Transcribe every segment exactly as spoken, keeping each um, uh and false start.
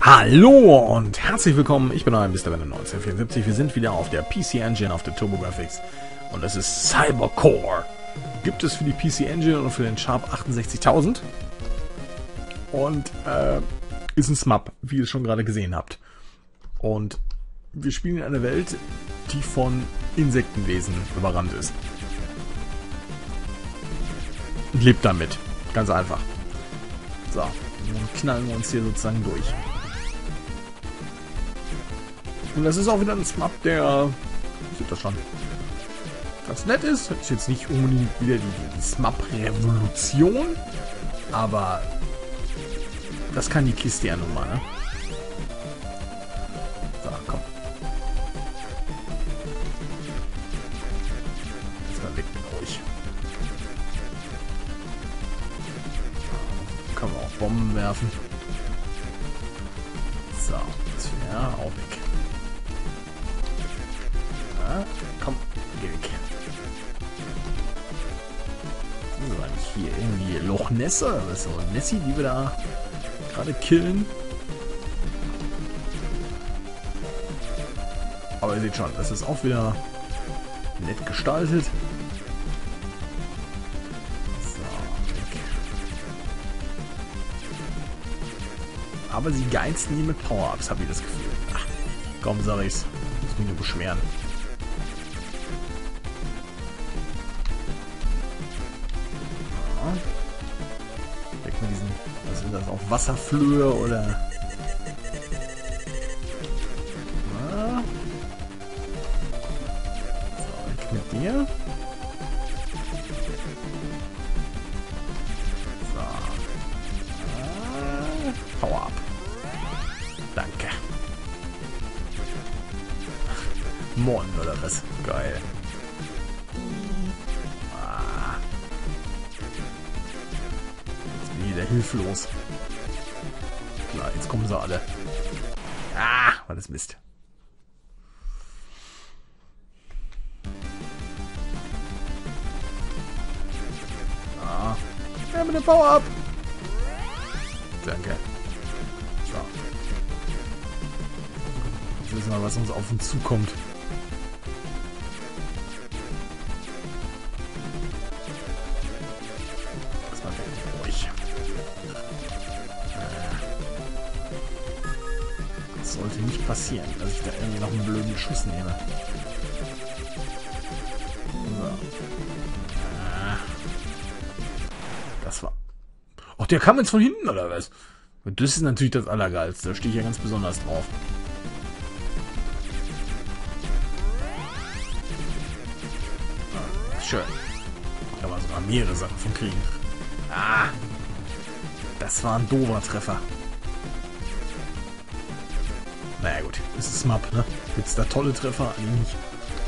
Hallo und herzlich willkommen, ich bin euer Mister Venom neunzehnhundertvierundsiebzig. Wir sind wieder auf der P C Engine, auf der TurboGrafx und das ist Cybercore. Gibt es für die P C Engine und für den Sharp achtundsechzigtausend und äh, ist ein S M A P, wie ihr es schon gerade gesehen habt. Und wir spielen in einer Welt, die von Insektenwesen überrannt ist. Und lebt damit, ganz einfach. So, dann knallen wir uns hier sozusagen durch. Und das ist auch wieder ein S M A P, der, sieht das schon, ganz nett ist. Ist jetzt nicht unbedingt wieder die, die S M A P-Revolution, aber das kann die Kiste ja nun mal, ne? So, komm. Jetzt mal weg mit euch. Können wir auch Bomben werfen. So, das wäre auch weg. Ja, komm, geh weg. So, eigentlich hier irgendwie Loch Ness oder was so? Nessie, die wir da gerade killen. Aber ihr seht schon, das ist auch wieder nett gestaltet. So, weg. Aber sie geizen nie mit Power-Ups, habe ich das Gefühl. Ach, komm, sag ich's. Muss mich nur beschweren. Weg mit diesen, was sind das, auch Wasserflöhe oder... Na. So, weg mit dir. So. Ah, Power up. Danke. Mon oder was? Geil. Wieder hilflos. Klar, jetzt kommen sie alle. Ah, war das Mist. Ah, ja, mit dem Power-Up. Danke. So. Jetzt wissen wir, was uns auf uns zukommt. Sollte nicht passieren, dass ich da irgendwie noch einen blöden Schuss nehme. So. Das war... Ach, der kam jetzt von hinten, oder was? Und das ist natürlich das Allergeilste. Da stehe ich ja ganz besonders drauf. Schön. Da kann man sogar mehrere Sachen von kriegen. Ah! Das war ein doofer Treffer. Naja gut, das ist S M A P, ne? Gibt's da tolle Treffer? Eigentlich nicht.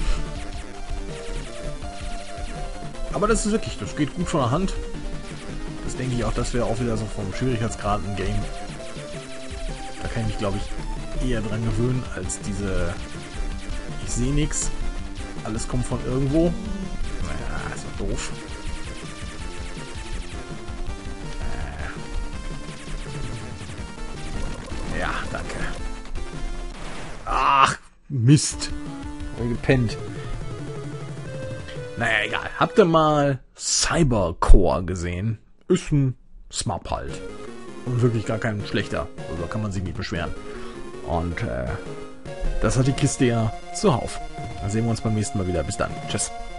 Aber das ist wirklich, das geht gut von der Hand. Das denke ich auch, das wäre auch wieder so vom Schwierigkeitsgrad ein Game. Da kann ich mich, glaube ich, eher dran gewöhnen, als diese... Ich sehe nichts. Alles kommt von irgendwo. Naja, ist doch doof. Ja, danke. Ach, Mist. Hab ich gepennt. Naja, egal. Habt ihr mal Cybercore gesehen? Ist ein S M A P halt. Und wirklich gar kein schlechter. Also da kann man sich nicht beschweren. Und äh, das hat die Kiste ja zuhauf. Dann sehen wir uns beim nächsten Mal wieder. Bis dann. Tschüss.